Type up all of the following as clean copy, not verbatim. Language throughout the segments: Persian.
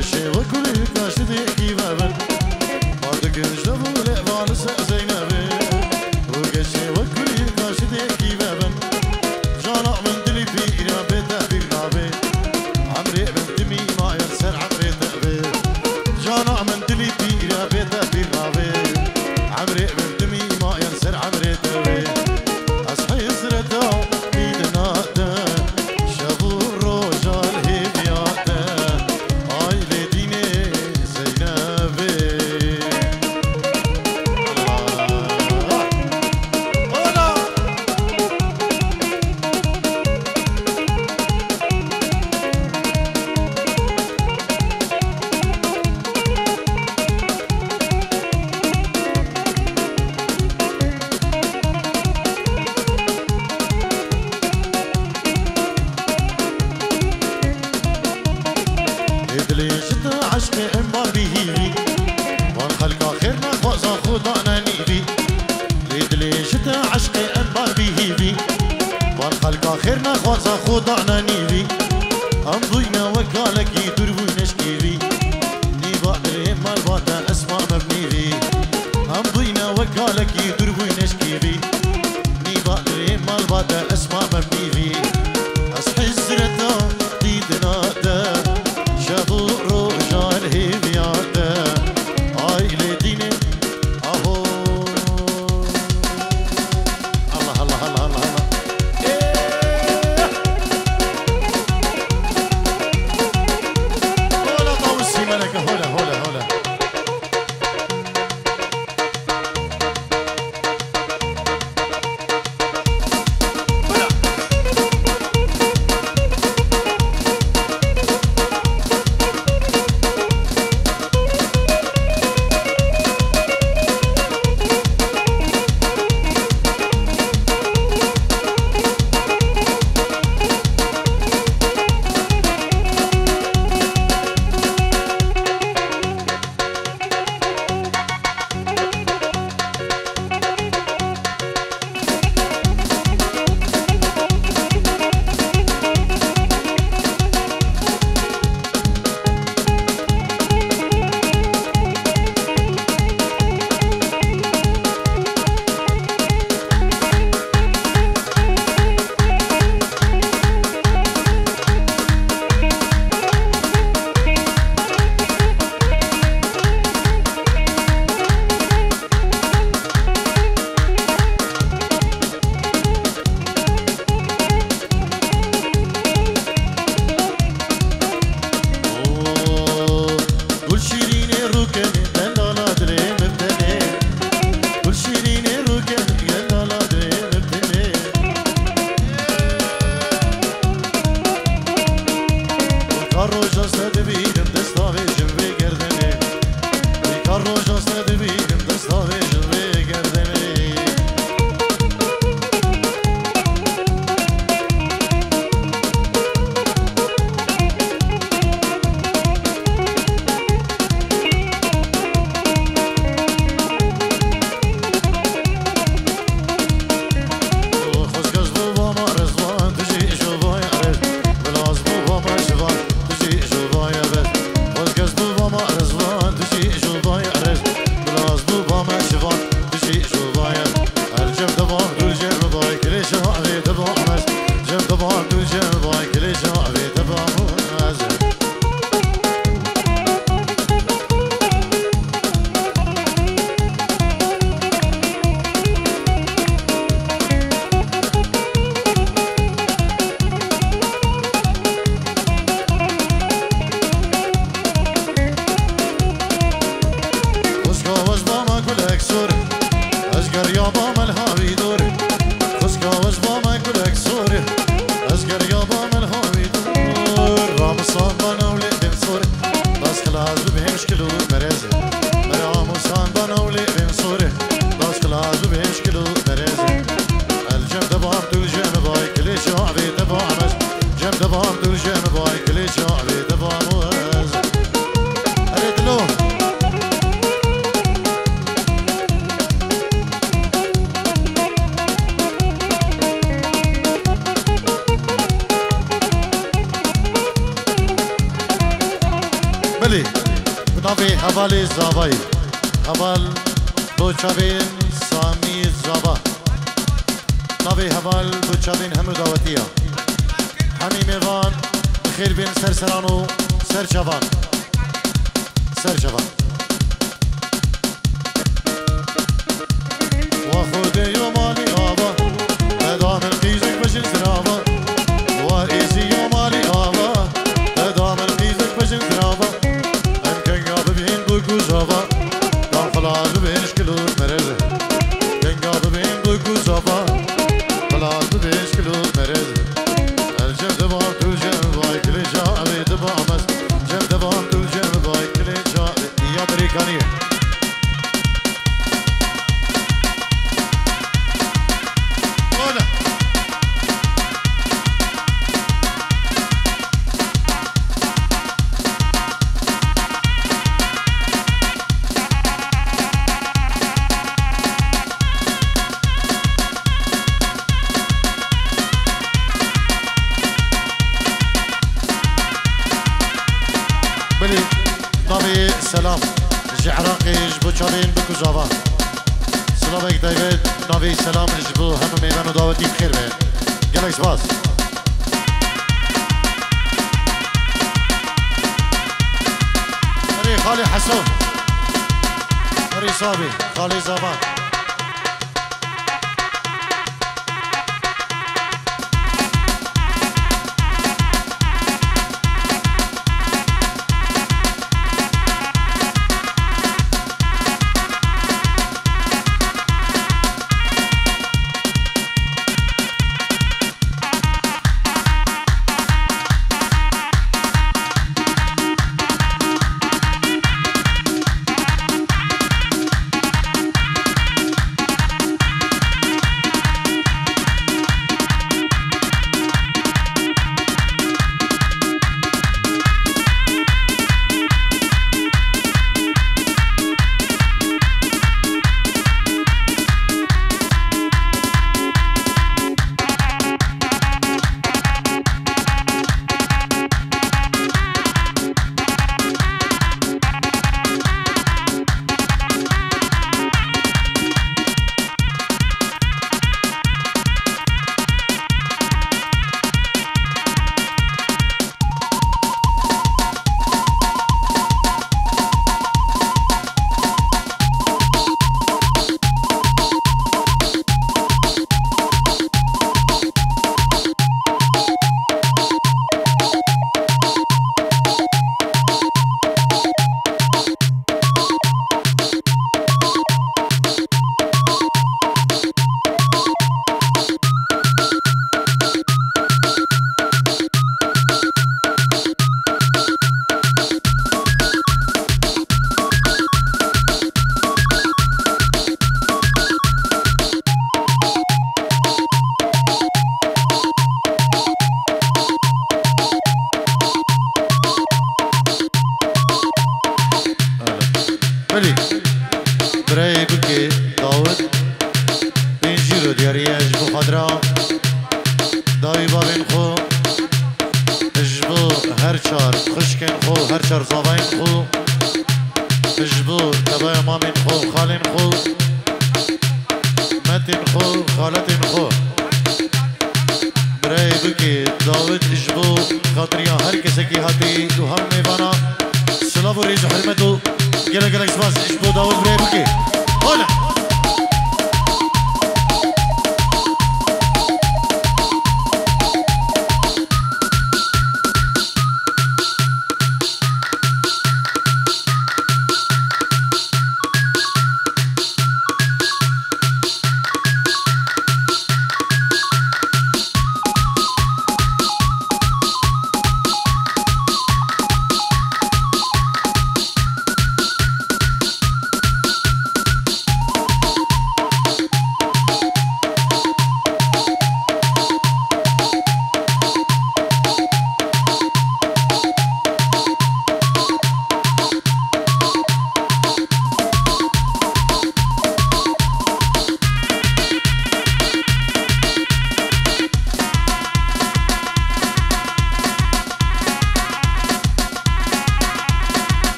وقشي وكل كاشدي كيفابن بعد كنجة بولي والس زينبي وقشي وكل كاشدي كيفابن جانا من دلي في إرابي تهبير نابي عمري بنت مي ما يرسل عمري تهبير جانا من دلي في إرابي تهبير نابي عمري بنت مي ما يرسل عمري تهبير أصحي زرتو بيدنا شافو الرجال هبياته عايلة ديني زينبي عشقي اما بيهيبي والخلق خيرنا خوزا خدانا نيبي ريد لي شتا عشقي اما بيهيبي والخلق خيرنا خوزا خدانا نيبي امضينا وكالك يدور ونشكيبي نيبا اما الباتا اسماء مبنيبي امضينا وكالك يدور ونشكيبي نيبا اما الباتا اسماء مبنيبي اصحي الزرتا ديدنا دا شافو رجال هبياته عايلة ديني اهو الله الله الله الله الله هولا طاوسي ملكة هولا هولا هولا بلي بنافي حوالي زاباي حوال بوچابين سامي زابا نافي حوال بوچابين همو دعوتيا همي ميوان بخير بين سرسرانو سرچوان سرچوان وخودي يومالي آبا ادام القيزك بجن سرابا وإيزي يومالي آبا ادام القيزك بجن سرابا انكن قاب بين بوكو زابا دام خلاص بين شكلور مرزه كن قاب بين بوكو زابا خلاص بين شكلور مرزه الجم دبام تو جم باي كل جابي دبامس جم دبام تو جم باي كل جابي يا بريكانيه سلام جعراقي جبو چارين بكو زاوا سلامك دايفيد نافي سلام جبو هم ميوان و دعوتي بخير بين قالك سباس مري خالي حسون مري صابي خالي زابان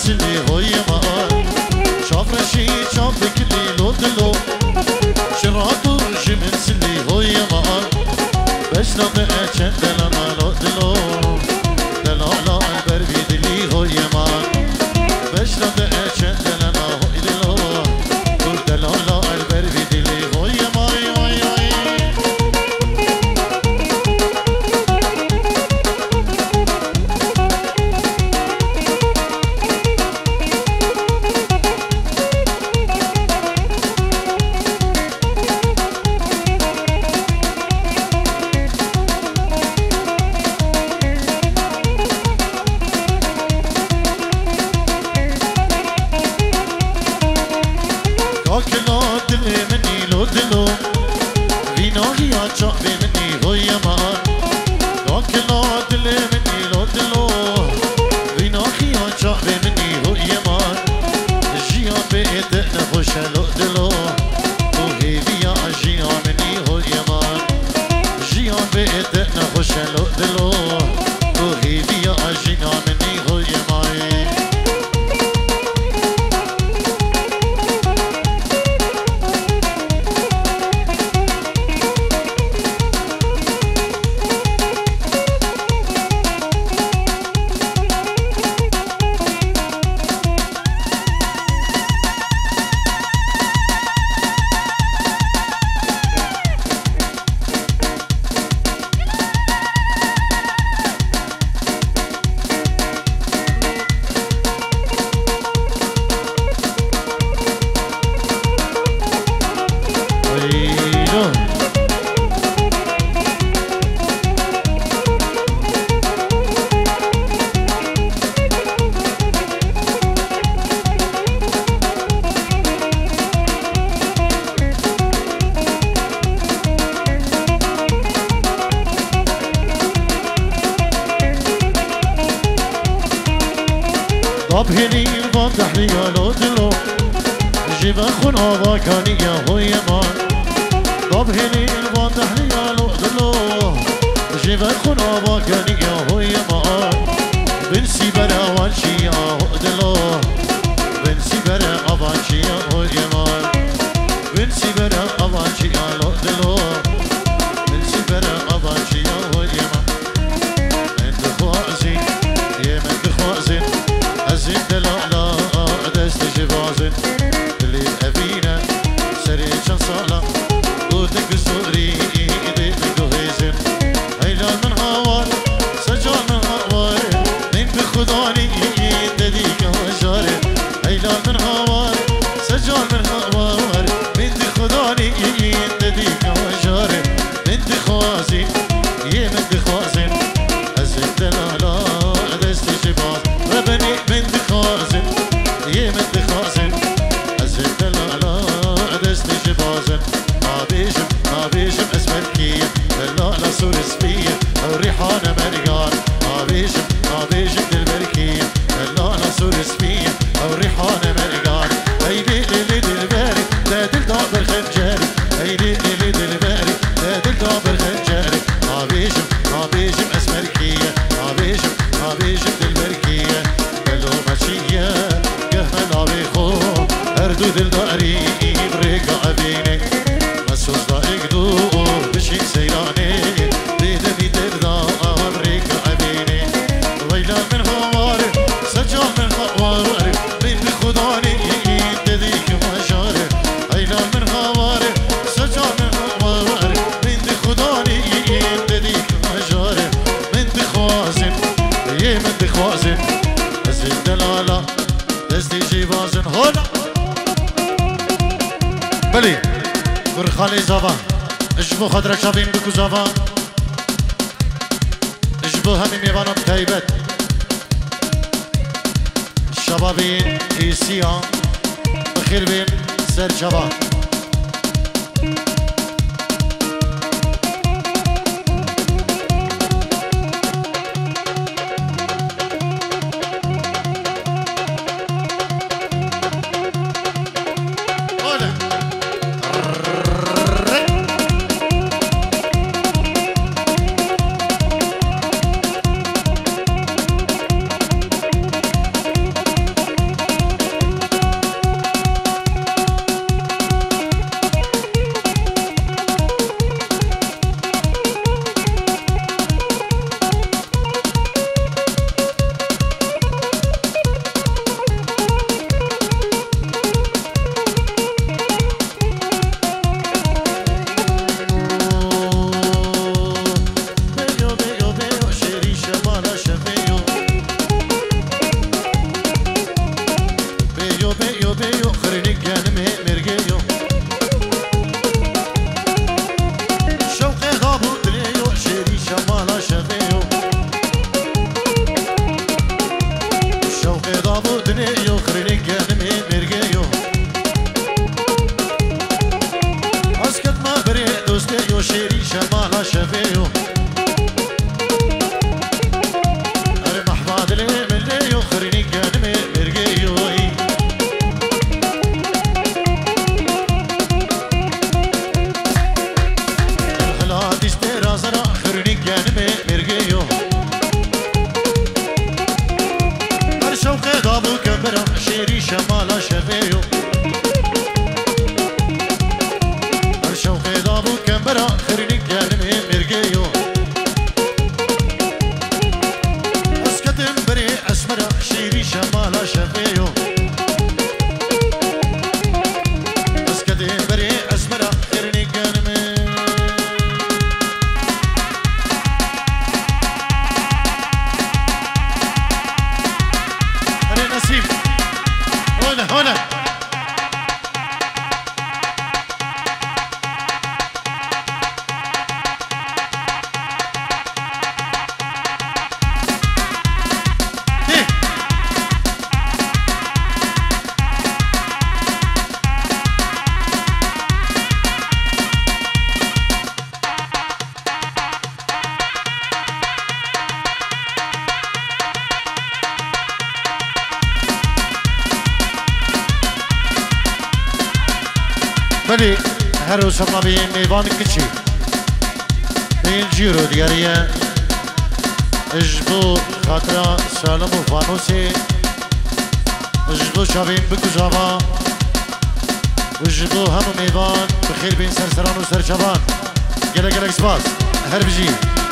سلی های مان شافرشی چام بکلی لو دلو شراتو جمن سلی های مان بشنا بأچن دلانا لو دلو دلالا البربي دلی های مان بشنا بأچن دلانا های دلو دلالا البربي دلی های مان هني البطح لي لو دلو جيب اخون هوا كاني يا هو يمان طب هني البطح لي لو دلو جيب اخون هوا كاني يا هو يمان بنسي برا وانشي يا هو دلو بنسي برا ابانشي يا هو يمان بنسي برا ابانشي يا لو دلو بنسي برا ابانشي يا هو يمان انت خوازين يا من خوازين أزين دلالا دست جبازن اللي أبينا سريشان صالا قوتك زوري إيديك دوهيزن هيلان من هوار سجال من هوار من بخداني تديك وجاري هيلان من هوار سجال من هوار من بخداني تديك وجاري من دخوازن يه من دخوازن أزين دلالا دست جبازن ربني من دخازن يه من دخازن أزل دلالا دست جبازن نابيشم أسمركية دلالا سور سبية أو ريحانة مرقان نابيشم دلبركية دلالا سور سبية أو ريحانة مرقان هيدي اللي دلباري لا دل دابر خنجاري هيدي اللي دلباري لا دل دابر خنجاري نابيشم أسمركية نابيشم دلبركية اردو دلداري بريقا أبيني مسوس ضائق دور بشين سيراني ديدني دردار بريقا أبيني ويلا من خواري سجال من خواري من خداني تديك مجاري ويلا من خواري سجال من خواري من خداني تديك مجاري من دخوازن يه من دخوازن أزل دلالا دستي جيبازن هولا بلي برخالي زبان اجبو خدرك شابين بكو زبان اجبو همي ميبانم تايبت شبابين ايسيان بخير بين سر جبان خريني قانمي مرقيو اسكت ما بري دوستي يو شيري شمالا شفيو اري محباد لي مليو خريني قانمي مرقيو الخلات اشترا زرا خريني قانمي مرقيو شوقي دابو كبرا شيري شمالا شفيو شوقي دابو كبرا خريني قلبي مرقيو اسكتم بري اسمرا شيري شمالا شفيو اسكتم بري اسمرا خريني قلبي هنا بلي هر وسما بي ميوان كچي بين جيرو دياريه اجبو خاطرا سالم وفانوسي اجبو شابين بكوزاوا اجبو هم ميوان بخير بين سرسران وسرشبان قلق قلق سباس هر بجي